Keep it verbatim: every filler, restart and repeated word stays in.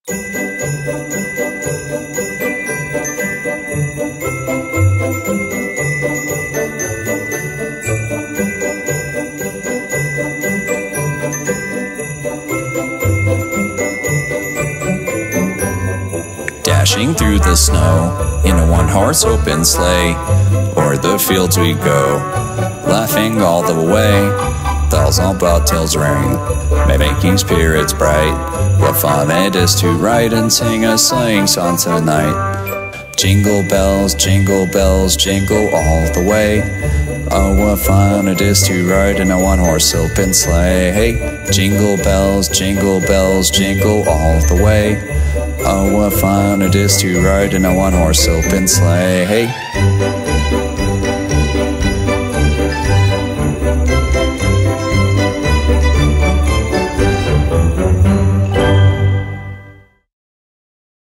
Dashing through the snow in a one-horse open sleigh, o'er the fields we go, laughing all the way. Bells on bobtails ring, making spirits bright. What fun it is to ride and sing a sleighing song tonight. Jingle bells, jingle bells, jingle all the way. Oh, what fun it is to ride in a one-horse open sleigh. Hey, jingle bells, jingle bells, jingle all the way. Oh, what fun it is to ride in a one-horse open sleigh. Hey.